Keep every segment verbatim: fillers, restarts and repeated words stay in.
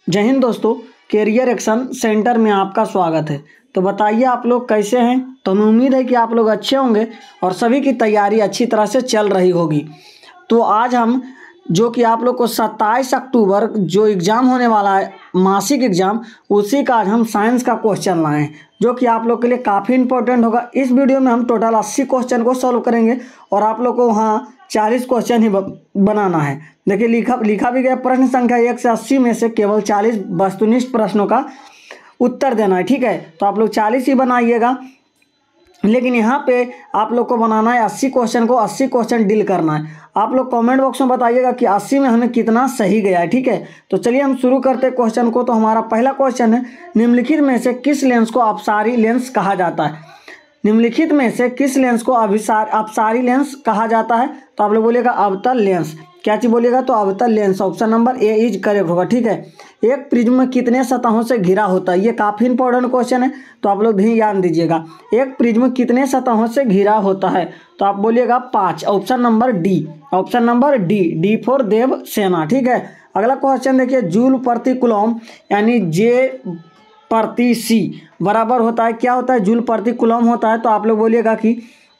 जय हिंद दोस्तों, career action centre में आपका स्वागत है। तो बताइए आप लोग कैसे हैं। तो हमें उम्मीद है कि आप लोग अच्छे होंगे और सभी की तैयारी अच्छी तरह से चल रही होगी। तो आज हम जो कि आप लोग को सत्ताईस अक्टूबर जो एग्ज़ाम होने वाला है, मासिक एग्ज़ाम, उसी का आज हम साइंस का क्वेश्चन लाए हैं जो कि आप लोग के लिए काफ़ी इंपॉर्टेंट होगा। इस वीडियो में हम टोटल अस्सी क्वेश्चन को सॉल्व करेंगे और आप लोग को वहाँ चालीस क्वेश्चन ही बनाना है। देखिए लिखा लिखा भी गया प्रश्न संख्या एक से अस्सी में से केवल चालीस वस्तुनिष्ठ प्रश्नों का उत्तर देना है। ठीक है, तो आप लोग चालीस ही बनाइएगा, लेकिन यहाँ पे आप लोग को बनाना है अस्सी क्वेश्चन को अस्सी क्वेश्चन डील करना है। आप लोग कमेंट बॉक्स में बताइएगा कि अस्सी में हमें कितना सही गया है। ठीक है, तो चलिए हम शुरू करते हैं क्वेश्चन को। तो हमारा पहला क्वेश्चन है, निम्नलिखित में से किस लेंस को अपसारी लेंस कहा जाता है। निम्नलिखित में से किस लेंस को अभिसार अपसारी लेंस कहा जाता है। तो आप लोग बोलिएगा अवतल लेंस। क्या चीज़ बोलिएगा? तो अवतल लेंस। Option number A is correct होगा। ठीक है, एक प्रिज्म में कितने सतहों से घिरा होता है, ये काफ़ी इंपॉर्टेंट क्वेश्चन है, तो आप लोग भी ध्यान दीजिएगा। एक प्रिज्म कितने सतहों से घिरा होता है, तो आप बोलिएगा पाँच। Option number D. Option number D D for देव सेना। ठीक है, अगला क्वेश्चन देखिए, जूल प्रति कूलम यानी जे प्रति सी बराबर होता है, क्या होता है? जूल प्रति कूलम होता है, तो आप लोग बोलिएगा कि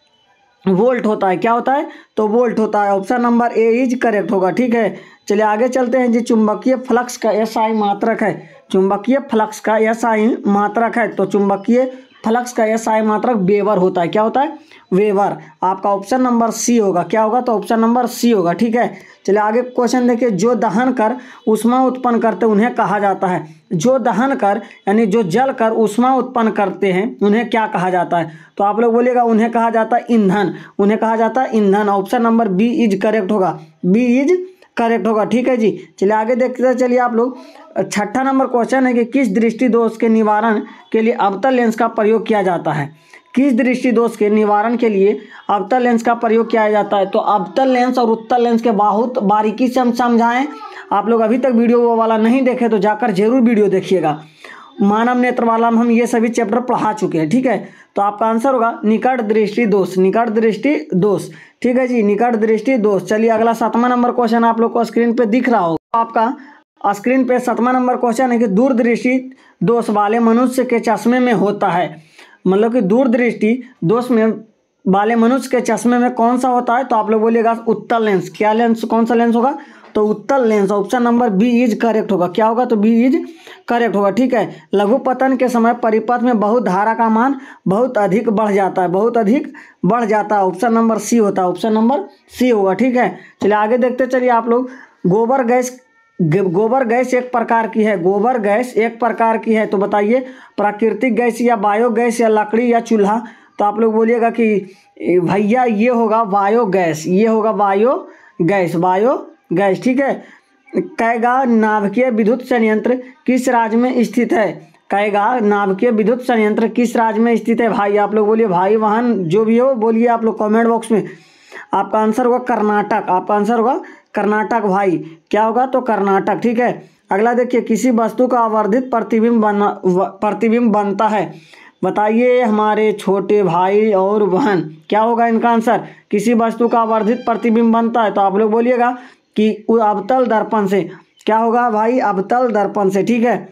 वोल्ट होता है। क्या होता है? तो वोल्ट होता है। Option number A is correct होगा। ठीक है, चलिए आगे चलते हैं जी। चुंबकीय फ्लक्स का एसआई मात्रक है। चुंबकीय फ्लक्स का एसआई मात्रक है, तो चुंबकीय फ्लक्स का एसआई मात्रक वेबर होता है। क्या होता है? वेबर। आपका ऑप्शन नंबर सी होगा। क्या होगा? तो ऑप्शन नंबर सी होगा। ठीक है, चलिए आगे क्वेश्चन देखिए, जो दहन कर ऊष्मा उत्पन्न करते उन्हें कहा जाता है। जो दहन कर यानी जो जल कर ऊष्मा उत्पन्न करते हैं उन्हें क्या कहा जाता है? तो आप लोग बोलिएगा उन्हें कहा जाता है ईंधन। उन्हें कहा जाता है ईंधन। Option number B is correct होगा। बी इज करेक्ट होगा। ठीक है जी, चलिए आगे देखते चलिए आप लोग। छठा नंबर क्वेश्चन है कि किस दृष्टि दोष के निवारण के लिए अवतल लेंस का प्रयोग किया जाता है। किस दृष्टि दोष के निवारण के लिए अवतल लेंस का प्रयोग किया जाता है? तो अवतल लेंस और उत्तल लेंस के बहुत बारीकी से हम समझाएं। आप लोग अभी तक वीडियो वो वाला नहीं देखे तो जाकर जरूर वीडियो देखिएगा। मानव नेत्र वाला में हम ये सभी चैप्टर पढ़ा चुके हैं। ठीक है, तो आपका आंसर होगा निकट दृष्टि दोष। निकट दृष्टि दोष। ठीक है जी, निकट दृष्टि दोष। चलिए अगला सातवां नंबर क्वेश्चन आप लोग को स्क्रीन पे दिख रहा होगा। आपका स्क्रीन पे सातवां नंबर क्वेश्चन है कि दूरदृष्टि दोष वाले मनुष्य के चश्मे में होता है। मतलब कि दूरदृष्टि दोष में वाले मनुष्य के चश्मे में कौन सा होता है? तो आप लोग बोलिएगा उत्तल लेंस। क्या लेंस? कौन सा लेंस होगा? तो उत्तल लेंस। Option number B is correct होगा। क्या होगा? तो बी इज करेक्ट होगा। ठीक है, लघु पतन के समय परिपथ में बहुत धारा का मान बहुत अधिक बढ़ जाता है। बहुत अधिक बढ़ जाता है। ऑप्शन नंबर सी होता है। ऑप्शन नंबर सी होगा। ठीक है, चलिए आगे देखते चलिए आप लोग। गोबर गैस गोबर गैस एक प्रकार की है। गोबर गैस एक प्रकार की है, तो बताइए प्राकृतिक गैस या बायोगैस या लकड़ी या चूल्हा। तो आप लोग बोलिएगा कि भैया ये होगा बायोगैस। ये होगा बायोगैस। बायोगैस। ठीक है, कैगा नाभिकीय विद्युत संयंत्र किस राज्य में स्थित है? कैगा नाभिकीय विद्युत संयंत्र किस राज्य में स्थित है? भाई आप लोग बोलिए, भाई वाहन जो भी हो बोलिए आप लोग कमेंट बॉक्स में। आपका आंसर होगा कर्नाटक। आपका आंसर होगा कर्नाटक भाई। क्या होगा? तो कर्नाटक। ठीक है, अगला देखिए, किसी वस्तु का आवर्धित प्रतिबिंब बना प्रतिबिंब बनता है। बताइए हमारे छोटे भाई और बहन, क्या होगा इनका आंसर? किसी वस्तु का आवर्धित प्रतिबिंब बनता है, तो आप लोग बोलिएगा कि अवतल दर्पण से। क्या होगा भाई? अवतल दर्पण से। ठीक है,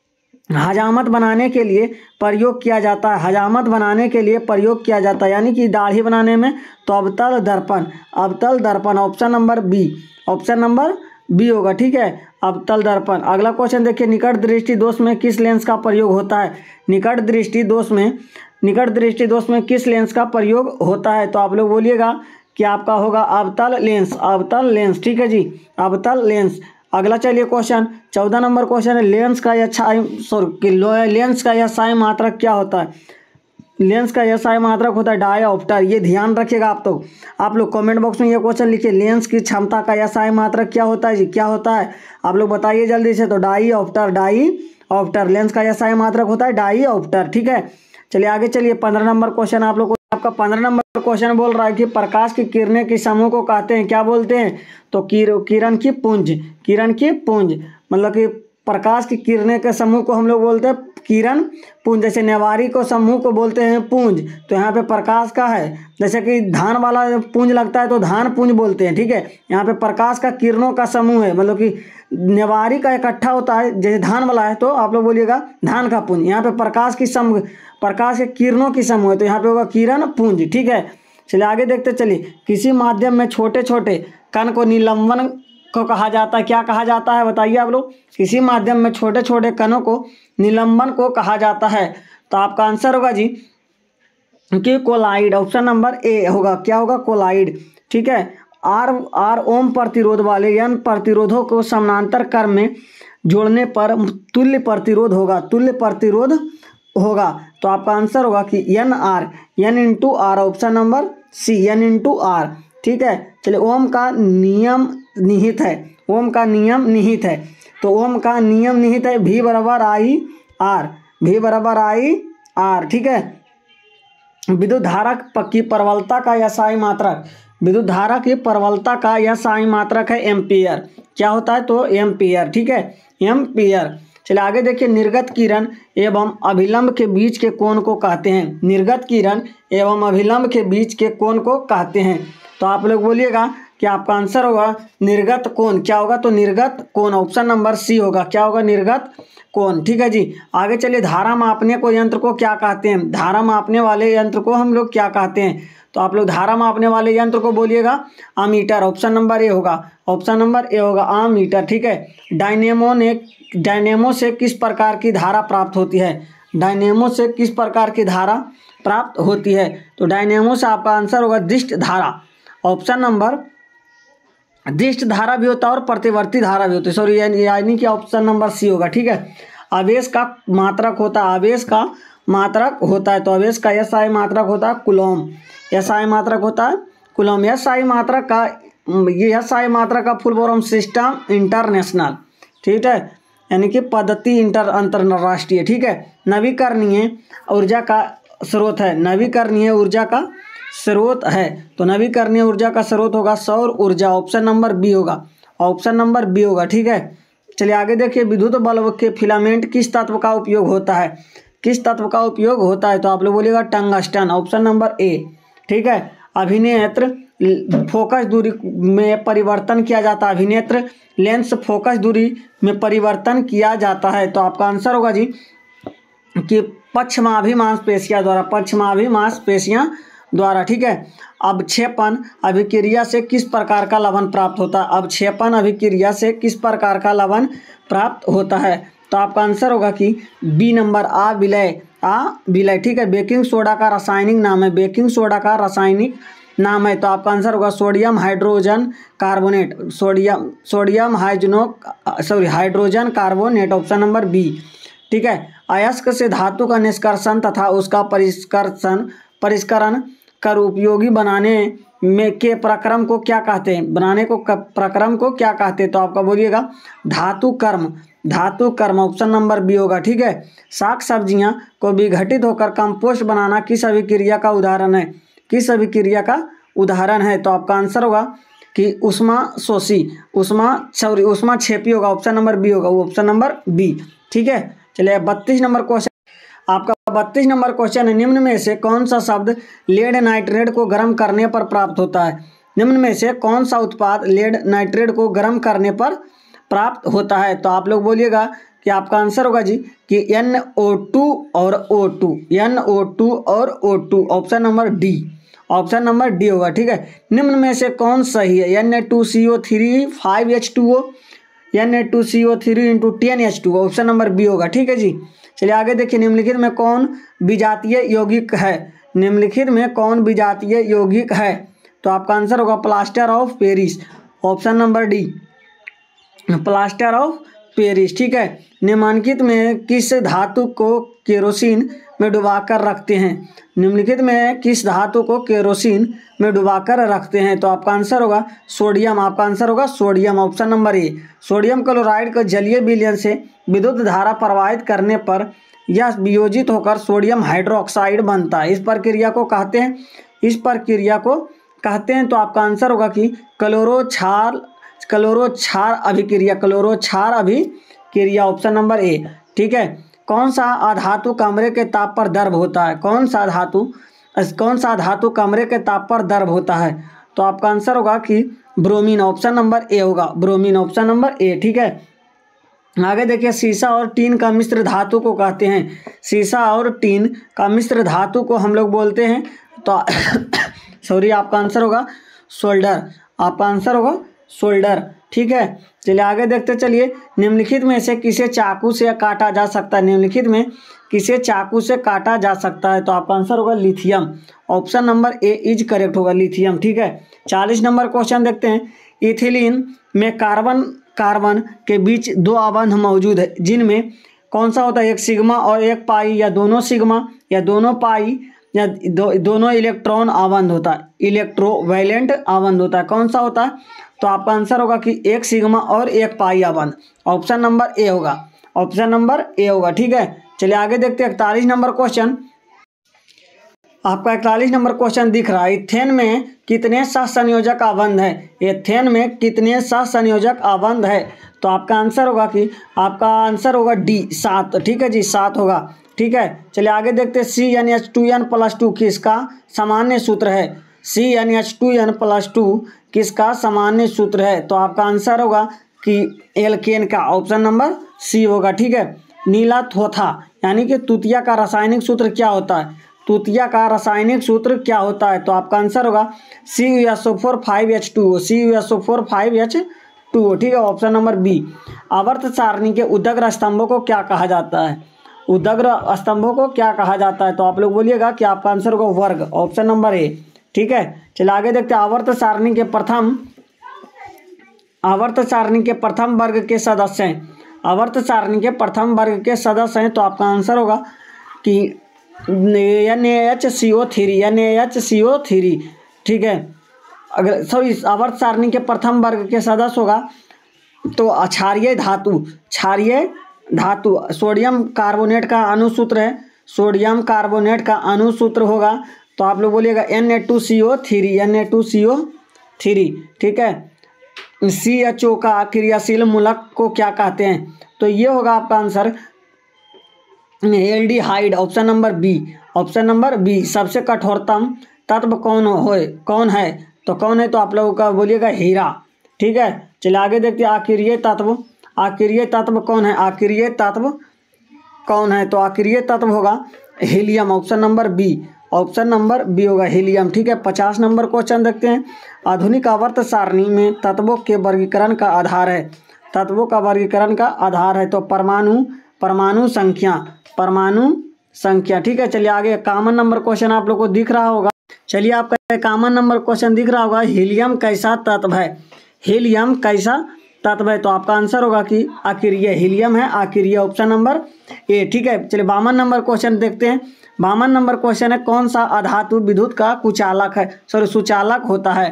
हजामत बनाने के लिए प्रयोग किया जाता है। हजामत बनाने के लिए प्रयोग किया जाता है यानी कि दाढ़ी बनाने में, तो अवतल दर्पण। अवतल दर्पण। Option number B. Option number B होगा। ठीक है, अवतल दर्पण। अगला क्वेश्चन देखिए, निकट दृष्टि दोष में किस लेंस का प्रयोग होता है? निकट दृष्टि दोष में निकट दृष्टि दोष में किस लेंस का प्रयोग होता है? तो आप लोग बोलिएगा कि आपका होगा अवतल लेंस। अवतल लेंस। ठीक है जी, अवतल लेंस। अगला चलिए क्वेश्चन, चौदह नंबर क्वेश्चन है, लेंस का एसआई सॉरी लेंस का एसआई मात्रक क्या होता है? लेंस का एसआई मात्रक होता है डायोप्टर। ये ध्यान रखिएगा आप तो। आप लोग कमेंट बॉक्स में ये क्वेश्चन लिखिए, लेंस की क्षमता का एसआई मात्रक क्या होता है जी? क्या होता है आप लोग बताइए जल्दी से। तो डाईऑप्टर। डाईऑप्टर। लेंस का एसआई मात्रक होता है डाईऑप्टर। ठीक है, चलिए आगे चलिए। पंद्रह नंबर क्वेश्चन आप लोग को, आपका पंद्रह नंबर क्वेश्चन बोल रहा है कि प्रकाश की किरणें किस समूह को कहते हैं? क्या बोलते हैं? तो किरण की पुंज। किरण की पुंज मतलब कि प्रकाश की किरणें के समूह को हम लोग बोलते हैं किरण पुंज। जैसे नेवारी को समूह को बोलते हैं पुंज, तो यहाँ पे प्रकाश का है। जैसे कि धान वाला पुंज लगता है तो धान पुंज बोलते हैं, ठीक है। यहाँ पे प्रकाश का किरणों का समूह है, मतलब कि नेवारी का इकट्ठा होता है, जैसे धान वाला है तो आप लोग बोलिएगा धान का पुंज। यहाँ पे प्रकाश की सम प्रकाश के किरणों की समूह है, तो यहाँ पे होगा किरण पुंज, ठीक है। चलिए आगे देखते चलिए। किसी माध्यम में छोटे छोटे कण को निलंबन को कहा जाता है। क्या कहा जाता है बताइए आप लोग। किसी माध्यम में छोटे छोटे कणों को निलंबन को कहा जाता है। तो आपका आंसर होगा जी कि कोलाइड। ऑप्शन नंबर ए होगा। क्या होगा? कोलाइड, ठीक है। आर आर ओम प्रतिरोध वाले यन प्रतिरोधों को समानांतर क्रम में जोड़ने पर तुल्य प्रतिरोध होगा। तुल्य प्रतिरोध होगा, तो आपका आंसर होगा कि N R, N into R. Option number C, N into R, ठीक है। चलिए ओम का नियम निहित है। ओम का नियम निहित है, तो ओम का नियम निहित है भी बराबर आई आर, भी बराबर आई आर, ठीक है। विद्युत धारा की प्रबलता का एसआई मात्रक, विद्युत धारा की प्रबलता का एसआई मात्रक है एम्पियर। क्या होता है? तो एम्पियर, ठीक है, एम्पियर। चलिए आगे देखिए। निर्गत किरण एवं अभिलंब के बीच के कोण को कहते हैं। निर्गत किरण एवं अभिलंब के बीच के कोण को कहते हैं। तो आप लोग बोलिएगा कि आपका आंसर होगा निर्गत कोण। क्या होगा? तो निर्गत कोण। ऑप्शन नंबर सी होगा। क्या होगा? निर्गत कोण, ठीक है जी। आगे चलिए। धारा मापने को यंत्र को क्या कहते हैं? धारा मापने वाले यंत्र को हम लोग क्या कहते हैं? तो आप लोग धारा मापने वाले यंत्र को बोलिएगा अमीटर। ऑप्शन नंबर ए होगा। ऑप्शन नंबर ए होगा अमीटर, ठीक है। डायनेमो ने डायनेमो से किस प्रकार की धारा प्राप्त होती है? डायनेमो से किस प्रकार की धारा प्राप्त होती है? तो डायनेमो से आपका आंसर होगा दृष्ट धारा। ऑप्शन नंबर दृष्ट धारा भी होता है और प्रतिवर्ती धारा भी होती है, सॉरी यानी कि ऑप्शन नंबर सी होगा, ठीक है। आवेश का मात्रक होता है, आवेश का मात्रक होता है, तो आवेश का एसआई मात्रक होता है कूलॉम। एसआई मात्रक होता है कूलॉम। एसआई मात्रक का ये एसआई मात्रक का फुल फॉर्म सिस्टम इंटरनेशनल, ठीक है, यानी कि पद्धति इंटर अंतरराष्ट्रीय, ठीक है। नवीकरणीय ऊर्जा का स्रोत है, नवीकरणीय ऊर्जा का स्रोत है, तो नवीकरणीय ऊर्जा का स्रोत होगा सौर ऊर्जा। ऑप्शन नंबर बी होगा। ऑप्शन नंबर बी होगा, ठीक है। चलिए आगे देखिए। विद्युत बल्ब के फिलामेंट किस तत्व का उपयोग होता है? किस तत्व का उपयोग होता है? तो आप लोग बोलिएगा टंगस्टन। ऑप्शन नंबर ए, ठीक है। अभिनेत्र फोकस दूरी में परिवर्तन किया जाता है। अभिनेत्र लेंस फोकस दूरी में परिवर्तन किया जाता है, तो आपका आंसर होगा जी कि पश्चमाभि मांसपेशियां द्वारा, पश्चमाभि मांसपेशियां द्वारा, ठीक है। अवक्षेपण अभिक्रिया से किस प्रकार का लवण प्राप्त होता है? अवक्षेपण अभिक्रिया से किस प्रकार का लवण प्राप्त होता है? तो आपका आंसर होगा कि बी नंबर आ विलय, आ विलय, ठीक है। बेकिंग सोडा का रासायनिक नाम है, बेकिंग सोडा का रासायनिक नाम है, तो आपका आंसर होगा sodium hydrogen carbonate, sodium sodium हाइड्रोजनो sorry hydrogen carbonate. Option number B, ठीक है। अयस्क से धातु का निष्कर्षण तथा उसका परिष्करण परिष्करण कर उपयोगी बनाने में के प्रक्रम को क्या कहते हैं? बनाने को प्रक्रम को क्या कहते हैं? तो आपका बोलिएगा धातु कर्म, धातु कर्म। ऑप्शन नंबर बी होगा, ठीक है। साग सब्जियां को विघटित होकर कंपोस्ट बनाना किस अभिक्रिया का उदाहरण है? किस अभिक्रिया का उदाहरण है? तो आपका आंसर होगा कि उष्मा शोषी, उष्मा सॉरी उष्मा क्षेपी होगा। ऑप्शन नंबर बी होगा, वो ऑप्शन नंबर बी, ठीक है। चलिए बत्तीस नंबर क्वेश्चन आपका बत्तीस नंबर क्वेश्चन है। निम्न में से कौन सा शब्द लेड नाइट्रेट को गर्म करने पर प्राप्त होता है? निम्न में से कौन सा उत्पाद लेड नाइट्रेट को गर्म करने पर प्राप्त होता है? तो आप लोग बोलिएगा कि आपका आंसर होगा जी कि एन ओ टू और O two, N O two और O two. Option number D, option number D होगा, ठीक है। निम्न में से कौन सही है? N A two C O three five H two O, N A two C O three into ten H two. Option number B होगा, ठीक है जी। चलिए आगे देखिए। निम्नलिखित में कौन विजातीय यौगिक है? निम्नलिखित में कौन विजातीय यौगिक है? तो आपका आंसर होगा plaster of Paris. Option number D, plaster of Paris, ठीक है। निम्नलिखित में किस धातु को केरोसिन में डुबाकर रखते हैं? निम्नलिखित में किस धातु को केरोसिन में डुबाकर रखते हैं? तो आपका आंसर होगा सोडियम। आपका आंसर होगा sodium. Option number A, sodium chloride को जलीय विलयन से विद्युत धारा प्रवाहित करने पर यह वियोजित होकर सोडियम हाइड्रोक्साइड बनता है। इस प्रक्रिया को कहते हैं इस प्रक्रिया को कहते हैं तो आपका आंसर होगा कि क्लोरो क्षार क्लोरो क्षार अभिक्रिया, क्लोरो क्षार अभिक्रिया क्रिया, ऑप्शन नंबर ए। ठीक है, कौन सा अधातु कमरे के ताप पर द्रव होता है? कौन सा धातु कौन सा धातु कमरे के ताप पर द्रव होता है? तो आपका आंसर होगा कि ब्रोमीन, ऑप्शन नंबर ए होगा, ब्रोमीन, ऑप्शन नंबर ए। ठीक है, आगे देखिए, सीसा और टीन का मिश्र धातु को कहते हैं। सीसा और टीन का मिश्र धातु को हम लोग बोलते हैं, तो सॉरी आपका आंसर होगा सोल्डर, आपका आंसर होगा सोल्डर। ठीक है, चलिए आगे देखते चलिए, निम्नलिखित में से किसे चाकू से काटा जा सकता है? निम्नलिखित में किसे चाकू से काटा जा सकता है? तो आपका आंसर होगा lithium, option number A is correct होगा, लिथियम। ठीक है, चालीस नंबर क्वेश्चन देखते हैं। इथिलीन में कार्बन कार्बन के बीच दो आबंध मौजूद है, जिनमें कौन सा होता है? एक सिग्मा और एक पाई, या दोनों सिग्मा या दोनों पाई, या दो, दोनों इलेक्ट्रॉन आबंध होता है, इलेक्ट्रोवैलेंट आबंध होता है। कौन सा होता है? तो आपका आंसर होगा कि एक सिग्मा और एक पाई आबंध, ऑप्शन नंबर ए होगा, ऑप्शन नंबर ए होगा। ठीक है, चलिए आगे देखते हैं इकतालीस नंबर क्वेश्चन। आपका इकतालीस नंबर क्वेश्चन दिख रहा है, इथेन में कितने सहसंयोजक आबंध है? एथेन में कितने सहसंयोजक आबंध है? तो आपका आंसर होगा कि आपका आंसर होगा डी, सात। ठीक है जी, सात होगा। ठीक है, चलिए आगे देखते हैं, C N H two N plus two किसका सामान्य सूत्र है? C N H two N plus two किसका सामान्य सूत्र है? तो आपका आंसर होगा कि एल्केन का, ऑप्शन नंबर सी होगा। ठीक है, नीला थोथा यानी कि तुतिया का रासायनिक सूत्र क्या होता है? तुतिया का रासायनिक सूत्र क्या होता है? तो आपका आंसर होगा C U S O four five H two O, C U S O four five H two O. ठीक है, ऑप्शन नंबर बी। आवर्त सारणी के उदग्र स्तंभों को क्या कहा जाता है? उदग्र स्तंभों को क्या कहा जाता है? तो आप लोग बोलिएगा कि आपका आंसर होगा वर्ग, ऑप्शन नंबर ए। ठीक है, चलिए आगे देखते हैं, आवर्त सारणी के प्रथम आवर्त सारणी के प्रथम वर्ग के सदस्य हैं। आवर्त सारणी के प्रथम वर्ग के सदस्य हैं, तो आपका आंसर होगा कि N H C O three, N H C O three. ठीक है, अगर सॉरी आवर्त सारणी के प्रथम वर्ग के सदस्य होगा तो क्षारीय धातु, क्षारीय धातु सोडियम कार्बोनेट का अणुसूत्र है, सोडियम कार्बोनेट का अणुसूत्र होगा, तो आप लोग बोलिएगा N A two C O three, N A two C O three. ठीक है, सी एच ओ का क्रियाशील मूलक को क्या कहते हैं? तो ये होगा आपका answer aldehyde, option number B, option number B. सबसे कठोरतम तत्व कौन हो कौन है? तो कौन है? तो आप लोगों का बोलिएगा हीरा। ठीक है, चलिए आगे देखते हैं, आकिरीय तत्व, आकिरीय तत्व कौन है? आकिरीय तत्व कौन है? तो आकिरीय तत्व होगा helium, option number B, option number B होगा हीलियम। ठीक है, पचास नंबर क्वेश्चन देखते हैं। आधुनिक आवर्त सारणी में तत्वों के वर्गीकरण का आधार है, तत्वों का वर्गीकरण का आधार है तो परमाणु, परमाणु संख्या, परमाणु संख्या। ठीक है, चलिए आगे कॉमन नंबर क्वेश्चन आप लोग को दिख रहा होगा। चलिए आपका कॉमन नंबर क्वेश्चन दिख रहा होगा, हीलियम कैसा तत्व है? हीलियम कैसा तत्व है? तो आपका आंसर होगा कि आकिरीय, हीलियम है आकिरीय, ऑप्शन नंबर ए। ठीक है, चलिए बावन नंबर क्वेश्चन देखते हैं। बावन नंबर क्वेश्चन है, कौन सा अधातु विद्युत का कुचालक है, सॉरी सुचालक होता है?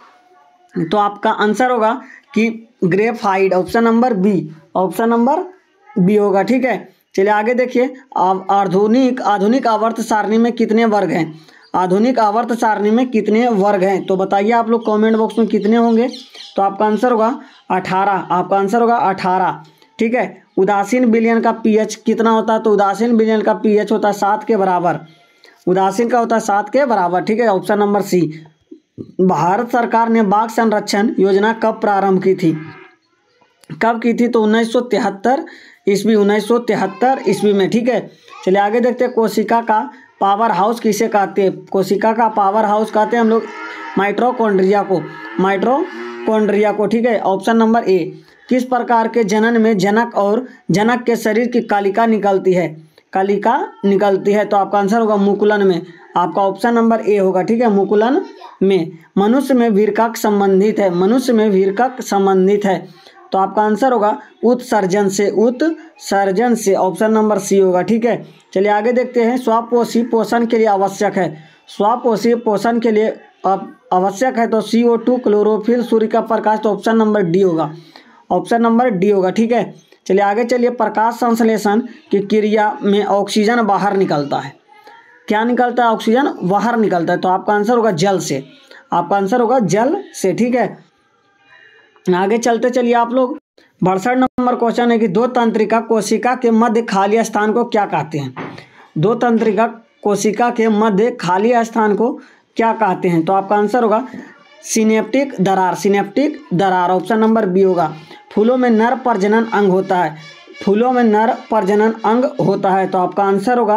तो आपका आंसर होगा कि graphite, option number B, option number B होगा। ठीक है, चलिए आगे देखिए, आधुनिक आधुनिक आवर्त सारणी में कितने वर्ग हैं? आधुनिक आवर्त सारणी में कितने वर्ग हैं? तो बताइए आप लोग कमेंट बॉक्स में कितने होंगे? तो आपका आंसर होगा अठारह, आपका आंसर होगा अठारह। ठीक है, उदासीन विलयन का पीएच कितना होता है? तो उदासीन विलयन का पीएच होता है सात के बराबर, उदासीन का होता है सात के बराबर। ठीक है, ऑप्शन नंबर सी। भारत सरकार ने बाघ संरक्षण योजना कब प्रारंभ की थी? कब की थी? तो उन्नीस सौ तिहत्तर ईस्वी, उन्नीस सौ तिहत्तर ईस्वी में। ठीक है, चलिए आगे देखते हैं, कोशिका का पावर हाउस किसे कहते हैं? कोशिका का पावर हाउस कहते हैं हम लोग माइटोकॉन्ड्रिया को, माइटोकॉन्ड्रिया को। ठीक है, ऑप्शन नंबर ए। किस प्रकार के जनन में जनक और जनक के शरीर की कालिका निकलती है? कालिका निकलती है, तो आपका आंसर होगा मुकुलन में, आपका ऑप्शन नंबर ए होगा। ठीक है, मुकुलन में। मनुष्य में वीरकक संबंधित है, मनुष्य में वीरकक संबंधित है, तो आपका आंसर होगा उत्सर्जन से, उत्सर्जन से, ऑप्शन नंबर सी होगा। ठीक है, चलिए आगे देखते हैं, स्वापोषी पोषण के लिए आवश्यक है, स्वापोषी पोषण के लिए आवश्यक है तो सी ओ टू, क्लोरोफिल, सूर्य का प्रकाश, तो ऑप्शन नंबर डी होगा, ऑप्शन नंबर डी होगा। ठीक है, चलिए आगे चलिए, प्रकाश संश्लेषण की क्रिया में ऑक्सीजन बाहर निकलता है, क्या निकलता है? ऑक्सीजन बाहर निकलता है, तो आपका आंसर होगा जल से, आपका आंसर होगा जल से। ठीक है, आगे चलते चलिए आप लोग, बासठ नंबर नंबर क्वेश्चन है कि दो तंत्रिका कोशिका के मध्य खाली स्थान को क्या कहते हैं? दो तंत्रिका कोशिका के मध्य खाली स्थान को क्या कहते हैं? तो आपका आंसर होगा सिनेप्टिक दरार। सिनेप्टिक दरार ऑप्शन नंबर बी होगा। फूलों में नर प्रजनन अंग होता है। फूलों में नर प्रजनन अंग होता है तो आपका आंसर होगा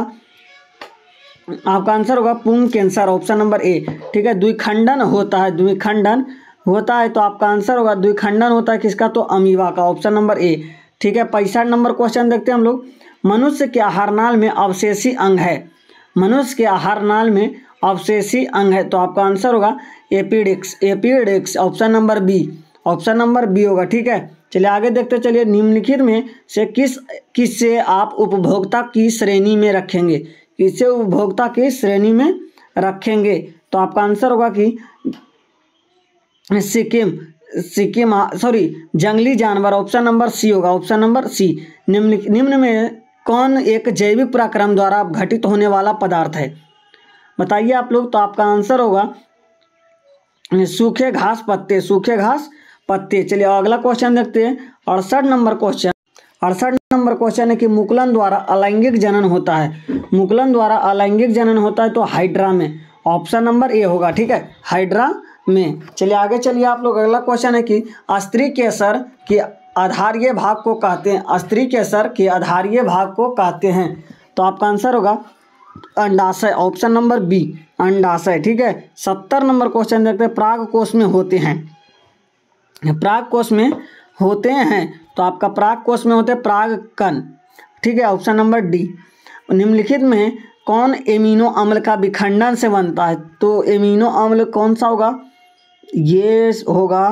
आपका आंसर होगा पुंग कैंसर ऑप्शन नंबर ए। ठीक है, द्विखंडन होता है। द्विखंडन होता है तो आपका आंसर होगा द्विखंडन होता है किसका? तो अमीबा का ऑप्शन नंबर ए। ठीक है, पैंसठ नंबर क्वेश्चन देखते हैं हम लोग। मनुष्य के आहारनाल में अवशेषी अंग है। मनुष्य के आहारनाल में अवशेषी अंग है तो आपका आंसर होगा appendix. Appendix option number B. Option number B होगा। ठीक है, चलिए आगे देखते चलिए। निम्नलिखित में से किस किससे आप उपभोक्ता की श्रेणी में रखेंगे? किससे उपभोक्ता की श्रेणी में रखेंगे? तो आपका आंसर होगा कि सिक्किम सिक्किम सॉरी जंगली जानवर ऑप्शन नंबर सी होगा। Option number C. निम्न निम्न में कौन एक जैविक प्रक्रम द्वारा घटित होने वाला पदार्थ है? बताइए आप लोग। तो आपका आंसर होगा सूखे घास पत्ते। सूखे घास पत्ते। चलिए अगला क्वेश्चन देखते हैं। अड़सठ नंबर क्वेश्चन अड़सठ नंबर क्वेश्चन है कि मुकुलन द्वारा अलैंगिक जनन होता है। मुकुलन द्वारा अलैंगिक जनन होता है तो हाइड्रा में। ऑप्शन नंबर ए होगा। ठीक है, हाइड्रा में। चलिए आगे चलिए आप लोग। अगला क्वेश्चन है कि स्त्री केसर के आधारीय भाग को कहते हैं। स्त्री केसर के आधारीय भाग को कहते हैं तो आपका आंसर होगा अंडाशय। ऑप्शन नंबर बी अंडाशय। ठीक है, सत्तर नंबर क्वेश्चन देखते हैं। प्राग कोश में होते हैं। प्राग कोश में होते हैं तो आपका प्राग कोश में होते हैं प्राग कण। ठीक है, ऑप्शन नंबर डी। निम्नलिखित में कौन एमिनो अम्ल का विखंडन से बनता है? तो एमिनो अम्ल कौन सा होगा? ये होगा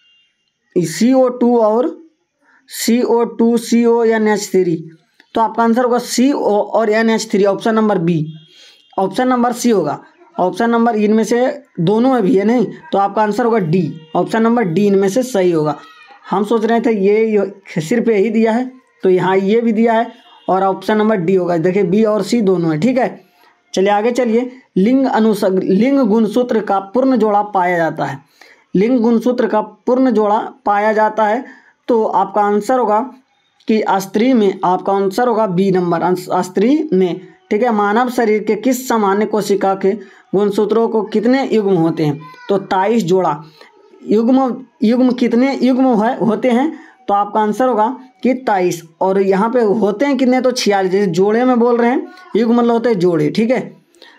सी ओ टू और C O two C O N H three. तो आपका आंसर होगा सी ओ और N H three. Option number B. Option number C होगा। ऑप्शन नंबर इनमें से दोनों में भी है नहीं तो आपका आंसर होगा डी। ऑप्शन नंबर डी इनमें से सही होगा। हम सोच रहे थे ये सिर्फ यही दिया है तो यहाँ ये भी दिया है और ऑप्शन नंबर डी होगा। देखिए बी और सी दोनों है। ठीक है, चलिए आगे चलिए। लिंग अनुस लिंग गुणसूत्र का पूर्ण जोड़ा पाया जाता है। लिंग गुणसूत्र का पूर्ण जोड़ा पाया जाता है तो आपका आंसर होगा कि स्त्री में। आपका आंसर होगा बी नंबर स्त्री में। ठीक है, मानव शरीर के किस सामान्य कोशिका के गुणसूत्रों को कितने युग्म होते हैं? तो तेईस जोड़ा। युग्म युग्म कितने युग्म है होते हैं? तो आपका आंसर होगा कि तेईस। और यहाँ पे होते हैं कितने? तो छियालीस। जैसे जोड़े में बोल रहे हैं, युग्म मतलब होते हैं जोड़े। ठीक है,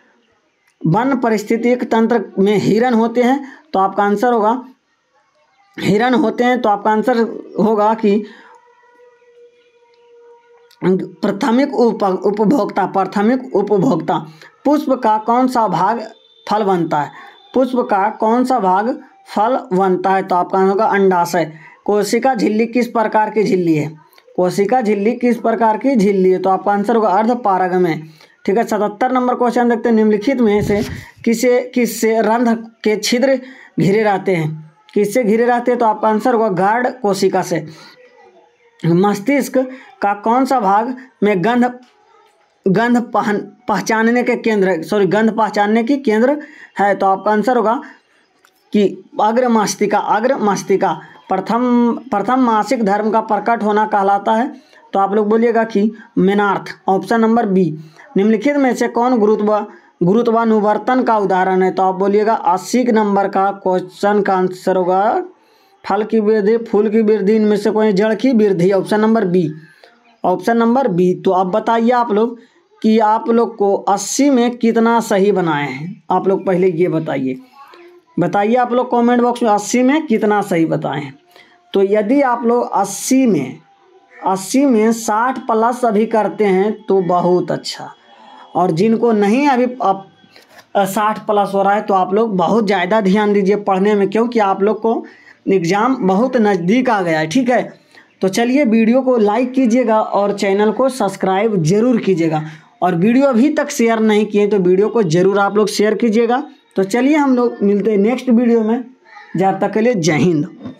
वन पारिस्थितिक तंत्र में हिरण होते हैं तो आपका आंसर होगा हिरण होते हैं तो आपका आंसर होगा कि प्राथमिक उप उपभोक्ता प्राथमिक उपभोक्ता। पुष्प का कौन सा भाग फल बनता है? पुष्प का कौन सा भाग फल बनता है? तो आपका होगा अंडाशय। कोशिका झिल्ली किस प्रकार की झिल्ली है? कोशिका झिल्ली किस प्रकार की झिल्ली है? तो आपका आंसर होगा अर्धपारग में। ठीक है, सतहत्तर नंबर क्वेश्चन देखते हैं। निम्नलिखित में से किसे किससे रंध्र के छिद्र घिरे रहते हैं? किससे घिरे रहते हैं? तो आपका आंसर होगा गार्ड कोशिका से। मस्तिष्क का कौन सा भाग में गंध गंध पहन पहचानने के केंद्र सॉरी गंध पहचानने की केंद्र है? तो आपका आंसर होगा कि अग्र मस्तिका। अग्र मस्तिका प्रथम प्रथम मासिक धर्म का प्रकट होना कहलाता है तो आप लोग बोलिएगा कि मेनार्थ। Option number B. निम्नलिखित में से कौन गुरुत्व गुरुत्वानुवर्तन का उदाहरण है? तो आप बोलिएगा अस्सी नंबर का क्वेश्चन का आंसर होगा फल की वृद्धि फूल की वृद्धि इनमें से कोई जड़ की वृद्धि। Option number B. Option number B. तो अब बताइए आप लोग कि आप लोग को अस्सी में कितना सही बनाए हैं? आप लोग पहले ये बताइए बताइए आप लोग कमेंट बॉक्स में अस्सी में कितना सही बताए हैं। तो यदि आप लोग अस्सी में अस्सी में साठ प्लस अभी करते हैं तो बहुत अच्छा। और जिनको नहीं अभी अब साठ प्लस हो रहा है तो आप लोग बहुत ज़्यादा ध्यान दीजिए पढ़ने में, क्योंकि आप लोग को एग्ज़ाम बहुत नज़दीक आ गया है। ठीक है, तो चलिए वीडियो को लाइक कीजिएगा और चैनल को सब्सक्राइब जरूर कीजिएगा। और वीडियो अभी तक शेयर नहीं किए तो वीडियो को ज़रूर आप लोग शेयर कीजिएगा। तो चलिए हम लोग मिलते हैं नेक्स्ट वीडियो में। जब तक के लिए जय हिंद।